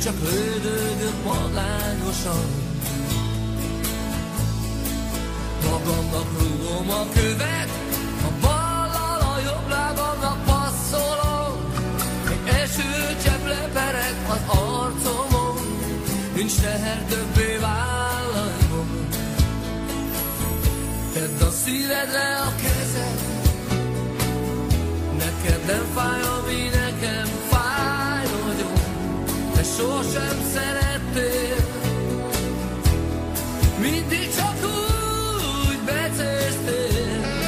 csak lődögök magányosan. Magamnak rúgom a követ, a ballal a jobb lábamnak passzolom. Egy esőcsepp lepereg az arcomon, nincs teher többé vállaimon. Tedd a szívedre a kezed, neked nem fáj, ami nekem fáj nagyon. Te sosem szerettél, mindig csak úgy becéztél.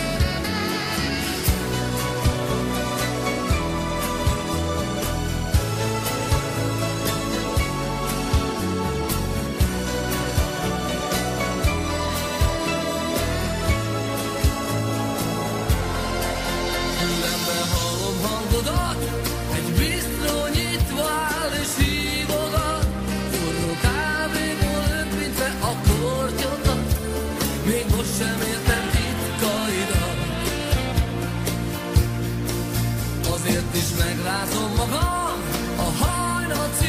Fülembe hallom hangodat, egy bisztró nyitva áll és hívogat. Forró kávéból öntve a kortyodat, még most sem értem titkaidat. Azért is megrázom magam a hajnal